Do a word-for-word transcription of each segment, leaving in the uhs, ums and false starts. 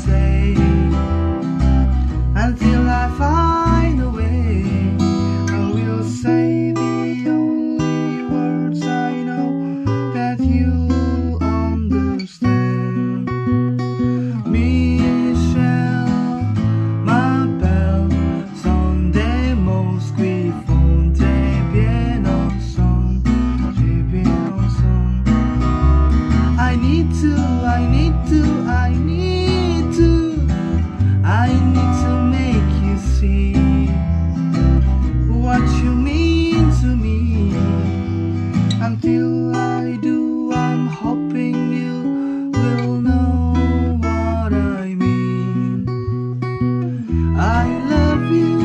say until I find a way. I will say the only words I know that you understand. Michelle, ma belle, sont des mots qui font très bien ensemble, très bien ensemble. I need to, I need to, I need to, I need to make you see what you mean to me. Until I do, I'm hoping you will know what I mean. I love you.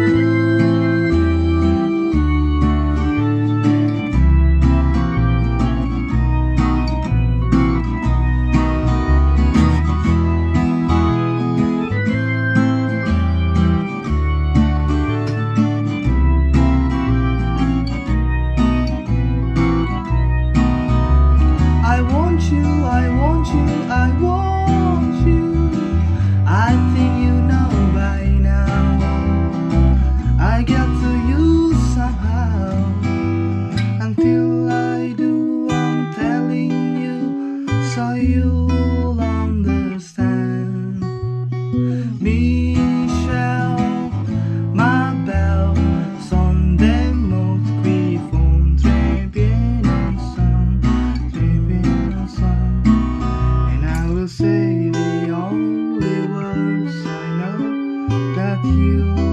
I want you, I want you, I want you. I think you know by now. I got to you somehow. Until I do, I'm telling you, so you'll understand. Michelle, ma belle, sont des mots qui font très bien ensemble, très bien ensemble. And I will say the only words I know that you